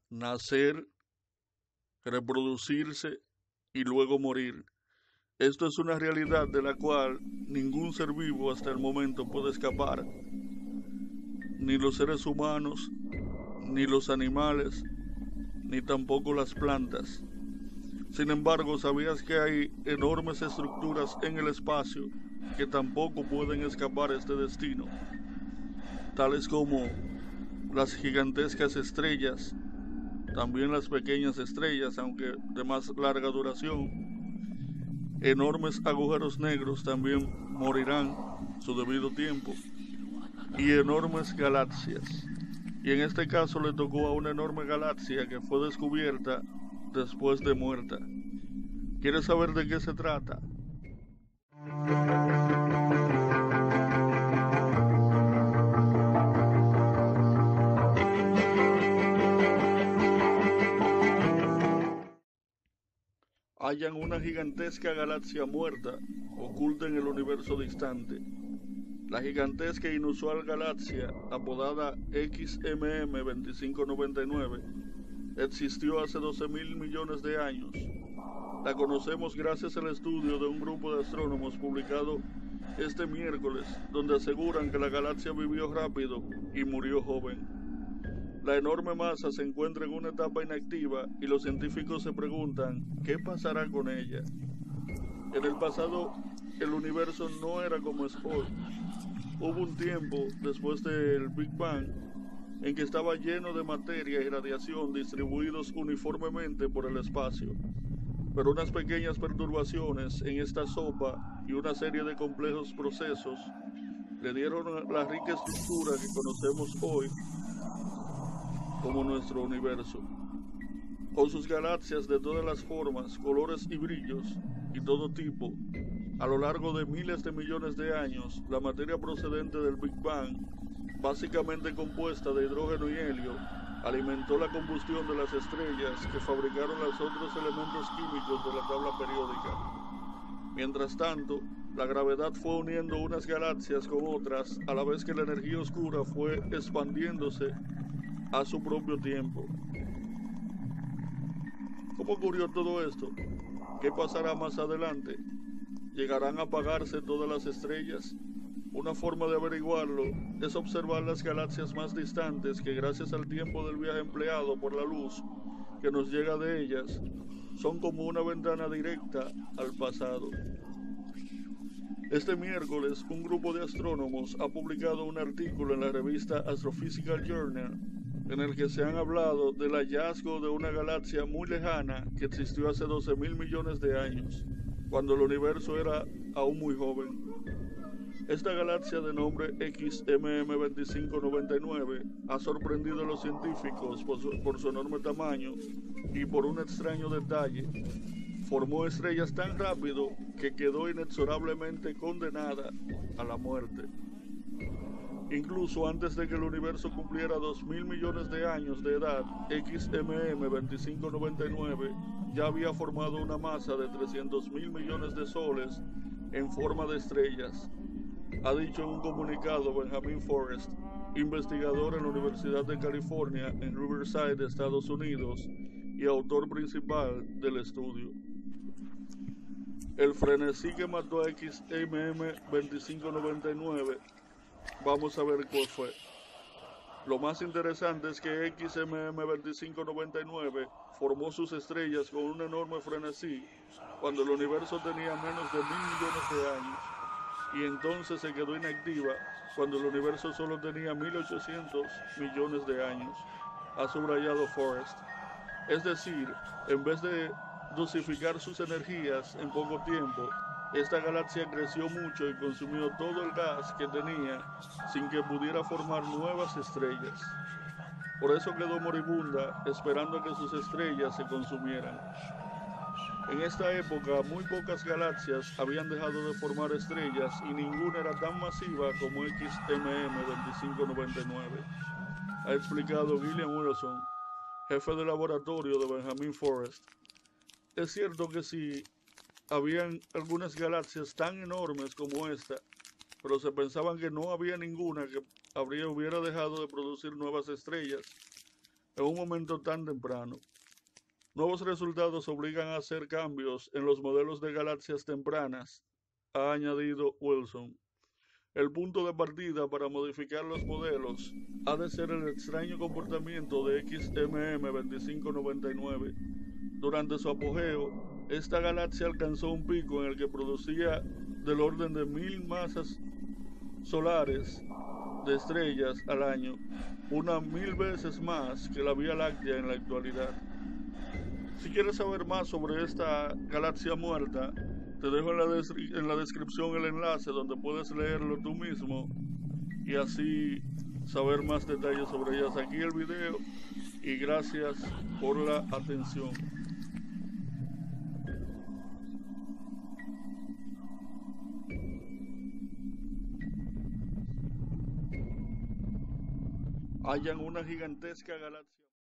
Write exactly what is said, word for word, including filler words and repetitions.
nacer, reproducirse y luego morir. Esto es una realidad de la cual ningún ser vivo hasta el momento puede escapar. Ni los seres humanos, ni los animales, ni tampoco las plantas. Sin embargo, ¿sabías que hay enormes estructuras en el espacio que tampoco pueden escapar este destino? Tales como las gigantescas estrellas, también las pequeñas estrellas, aunque de más larga duración. Enormes agujeros negros también morirán su debido tiempo. Y enormes galaxias. Y en este caso le tocó a una enorme galaxia que fue descubierta después de muerta. ¿Quieres saber de qué se trata? Hallan una gigantesca galaxia muerta oculta en el universo distante. La gigantesca e inusual galaxia, apodada X M M veinticinco noventa y nueve, existió hace doce mil millones de años. La conocemos gracias al estudio de un grupo de astrónomos publicado este miércoles, donde aseguran que la galaxia vivió rápido y murió joven. La enorme masa se encuentra en una etapa inactiva y los científicos se preguntan qué pasará con ella. En el pasado, el universo no era como es hoy. Hubo un tiempo, después del Big Bang, en que estaba lleno de materia y radiación distribuidos uniformemente por el espacio. Pero unas pequeñas perturbaciones en esta sopa y una serie de complejos procesos le dieron la rica estructura que conocemos hoy como nuestro universo. Con sus galaxias de todas las formas, colores y brillos y todo tipo, a lo largo de miles de millones de años, la materia procedente del Big Bang, básicamente compuesta de hidrógeno y helio, alimentó la combustión de las estrellas que fabricaron los otros elementos químicos de la tabla periódica. Mientras tanto, la gravedad fue uniendo unas galaxias con otras, a la vez que la energía oscura fue expandiéndose a su propio tiempo. ¿Cómo ocurrió todo esto? ¿Qué pasará más adelante? ¿Llegarán a apagarse todas las estrellas? Una forma de averiguarlo es observar las galaxias más distantes que, gracias al tiempo del viaje empleado por la luz que nos llega de ellas, son como una ventana directa al pasado. Este miércoles, un grupo de astrónomos ha publicado un artículo en la revista Astrophysical Journal en el que se han hablado del hallazgo de una galaxia muy lejana que existió hace doce mil millones de años, cuando el universo era aún muy joven. Esta galaxia de nombre X M M veinticinco noventa y nueve ha sorprendido a los científicos por su, por su enorme tamaño y por un extraño detalle. Formó estrellas tan rápido que quedó inexorablemente condenada a la muerte. Incluso antes de que el universo cumpliera dos mil millones de años de edad, X M M veinticinco noventa y nueve ya había formado una masa de trescientos mil millones de soles en forma de estrellas, ha dicho en un comunicado Benjamin Forrest, investigador en la Universidad de California en Riverside, Estados Unidos, y autor principal del estudio. El frenesí que mató a X M M veinticinco noventa y nueve, vamos a ver cuál fue. Lo más interesante es que X M M veinticinco noventa y nueve formó sus estrellas con un enorme frenesí cuando el universo tenía menos de mil millones de años, y entonces se quedó inactiva cuando el universo solo tenía mil ochocientos millones de años, ha subrayado Forrest. Es decir, en vez de dosificar sus energías en poco tiempo, esta galaxia creció mucho y consumió todo el gas que tenía sin que pudiera formar nuevas estrellas. Por eso quedó moribunda, esperando que sus estrellas se consumieran. En esta época, muy pocas galaxias habían dejado de formar estrellas y ninguna era tan masiva como X M M veinticinco noventa y nueve, ha explicado Gillian Wilson, jefe de laboratorio de Benjamin Forrest. Es cierto que sí, habían algunas galaxias tan enormes como esta, pero se pensaban que no había ninguna que habría, hubiera dejado de producir nuevas estrellas. en un momento tan temprano. Nuevos resultados obligan a hacer cambios en los modelos de galaxias tempranas, ha añadido Wilson. El punto de partida para modificar los modelos ha de ser el extraño comportamiento de X M M veinticinco noventa y nueve. Durante su apogeo, esta galaxia alcanzó un pico en el que producía del orden de mil masas solares de estrellas al año, una mil veces más que la Vía Láctea en la actualidad. Si quieres saber más sobre esta galaxia muerta, te dejo en la, en la descripción el enlace donde puedes leerlo tú mismo y así saber más detalles sobre ellas. Aquí el video y gracias por la atención. Hallan una gigantesca galaxia.